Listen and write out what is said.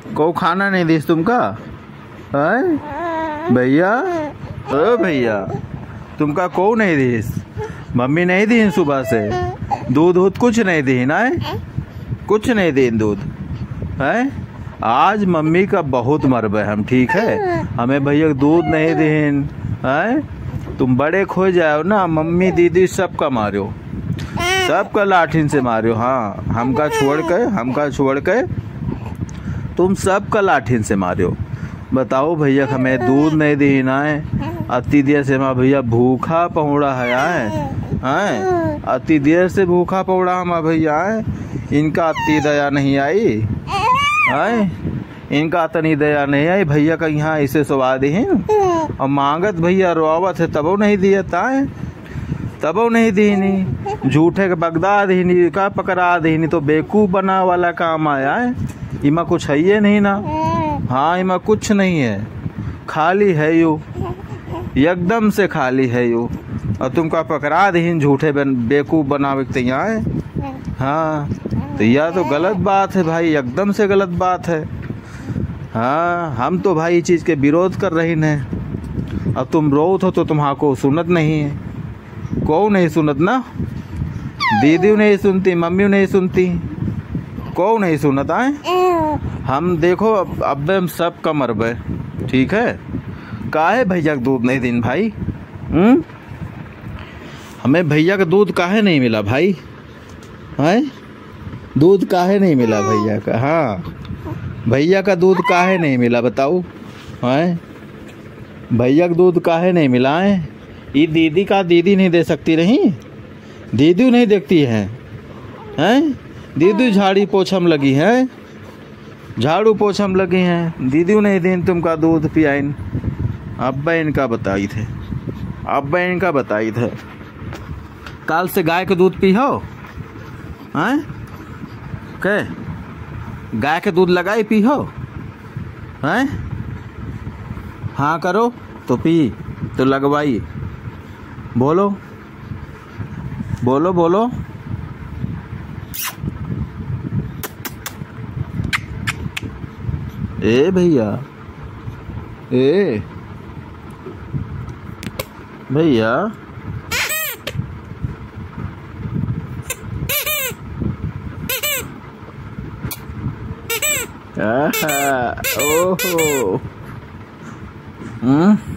को खाना नहीं दीस तुमका? भैया, ओ भैया, तुमका को नहीं दीस? मम्मी नहीं दी सुबह से दूध कुछ नहीं दी ना? कुछ नहीं दी दूध है? आज मम्मी का बहुत मरब है हम, ठीक है? हमें भैया दूध नहीं दीन है। तुम बड़े खो जाओ ना, मम्मी दीदी सबका मारो, सबका लाठीन से मारो। हाँ, हमका छोड़ के तुम सबका लाठीन से मारो। बताओ भैया, हमें दूध नहीं दी ना है। अति देर से माँ भैया भूखा पौड़ा है, अति देर से भूखा पौड़ा हम भैया है। इनका अति दया नहीं आई है, इनका तनी दया नहीं आई। भैया का यहाँ ऐसे स्वाद ही और मांगत भैया रोवत है, तबो नहीं दिया ताए, तबो नहीं दीनी। झूठे के बगदा दीनी का पकड़ा दीनी, तो बेवकूफ बना वाला काम आया है। इमा कुछ है ये नहीं ना? हाँ, इमा कुछ नहीं है, खाली है यू, एकदम से खाली है यू। और तुमका पकड़ा दीन झूठे बेवकूफ बनावे तैयार है। हाँ, तो यह तो गलत बात है भाई, एकदम से गलत बात है। हाँ, हम तो भाई इस चीज़ के विरोध कर रही हैं। अब तुम रोत हो तो तुम्हाको सुनत नहीं है। को नहीं सुनत ना? दीदी नहीं सुनती, मम्मी नहीं सुनती, को नहीं सुनत आए। हम देखो अब हम सब का मरबे, ठीक है? काहे भैया का दूध नहीं दिन भाई? हमें भैया का दूध काहे नहीं मिला भाई? है, दूध काहे नहीं मिला भैया का? हाँ, भैया का दूध काहे नहीं मिला बताओ? है, भैया का दूध काहे नहीं मिला है? ये दीदी का दीदी नहीं दे सकती रही? दीदी नहीं देखती है, हैं? दीदी झाड़ी पोछम लगी है, झाड़ू पोछम लगी हैं। दीदी नहीं दिन तुमका दूध पियाइन। अब्बा इनका बताई थे, अब्बा इनका बताई थे। काल से गाय का दूध पी हो? हैं? के गाय के दूध लगाई पी हो? हैं? हाँ करो तो पी, तो लगवाई। बोलो बोलो बोलो। ए भैया, ए भैया, ओहो,